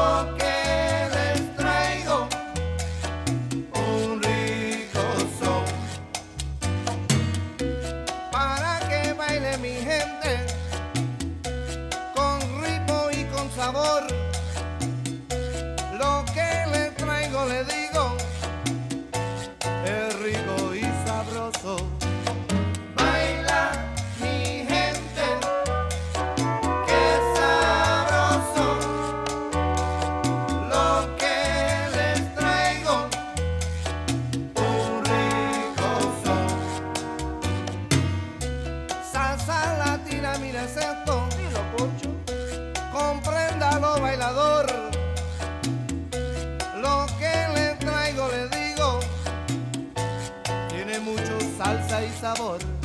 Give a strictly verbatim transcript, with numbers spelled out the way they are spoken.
lo que les traigo, un rico son, para que baile mi gente con ritmo y con sabor. Lo que les traigo, le digo, es rico y sabroso. Baila mi gente, qué sabroso. Lo que les traigo, un rico son. Salsa latina, mira es esto, dilo Pocho, compréndalo bailador. Lo que le traigo, le digo, tiene mucho salsa y sabor.